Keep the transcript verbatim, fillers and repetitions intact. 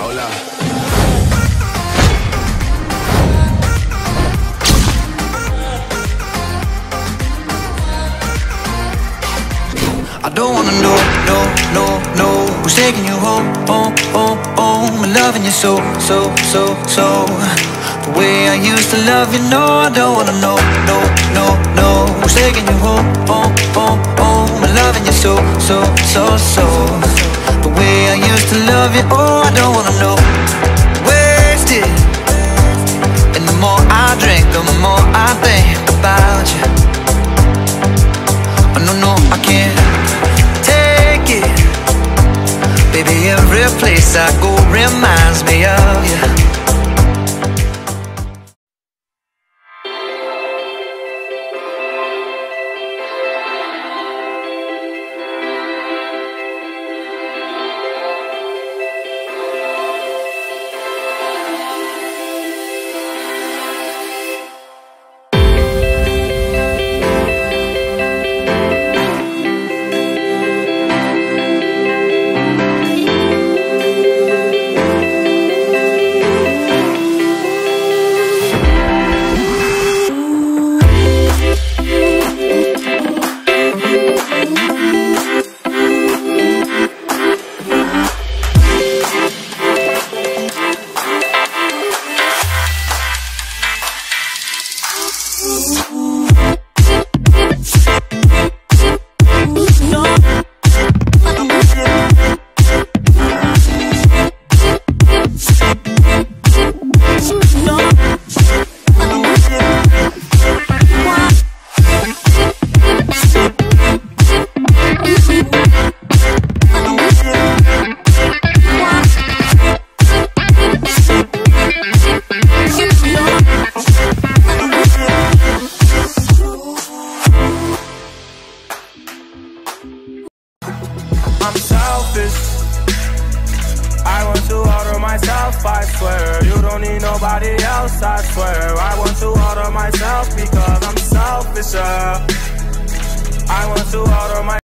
Hola. I don't wanna know, no, no, no who's taking you home, home, home, home and loving you so, so, so, so the way I used to love you. No, I don't wanna know, no, no, no who's taking you home, home, home, home and loving you so, so, so, so the way I used to love you. Oh, I don't wanna know. Wasted. And the more I drink, the more I think about you. Oh, no, no, I can't take it. Baby, every place I go reminds me of you. I'm selfish. I want to order myself, I swear. You don't need nobody else, I swear. I want to order myself because I'm selfish. uh. I want to order my